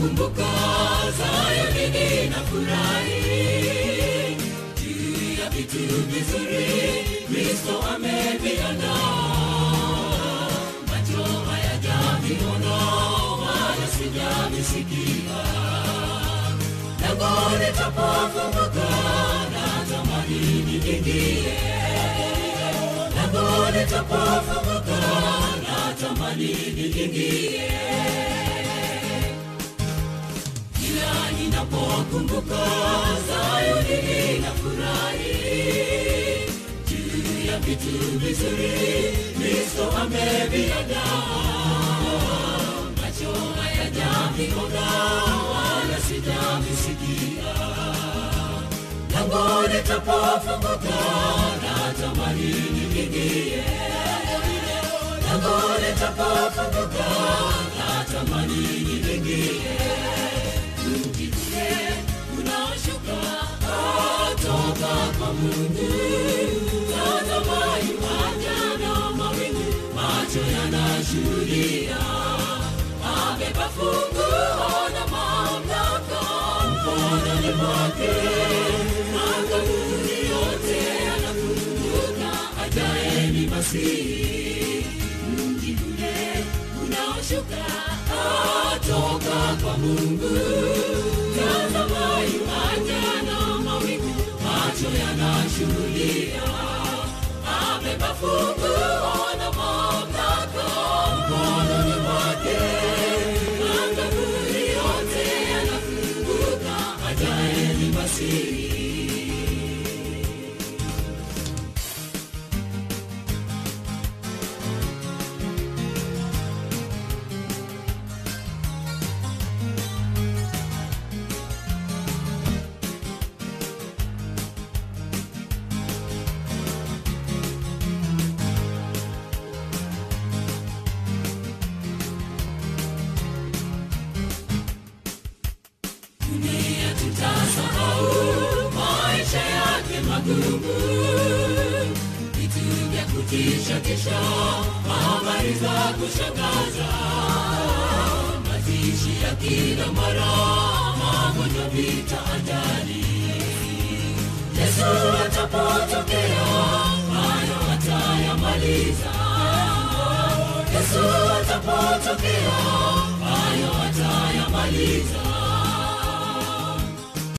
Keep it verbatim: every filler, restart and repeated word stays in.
ninapokumbuka Sayuni ninafurahi, juu ya vitu vizuri Kristo ameviandaa. Macho hayajaviona wala sijavisikia, lango litapofunguka natamani niingie. Lango litapofunguka natamani niingie. Kila ninapokumbuka Sayuni ninafurahi, juu ya vitu vizuri Kristo ameviandaa. Macho hayajaviona wala sijavisikia, lango litapofunguka natamani niingie. Lango litapofunguka natamani niingie. Mji ule unaoshuka kutoka kwa Mungu, tazama yuaja na mawingu, macho yanashuhudia. Amebeba funguo na mamlaka mkononi mwake, makaburi yote yanafunguka, ajaye ni Masihi. Mji ule unaoshuka kutoka kwa Mungu, tazama yuaja na mawingu, macho yanashuhudia. Amebeba funguo na mamlaka mkononi mwake, makaburi yote yanafunguka, ajaye ni Masihi. Dunia tutasahau maisha yake magumu, vitu vya kutisha kisha habari za kushangaza, mazishi ya kila mara, magonjwa, vita, ajali. Yesu atapotokea hayo atayamaliza. Yesu atapotokea hayo atayamaliza.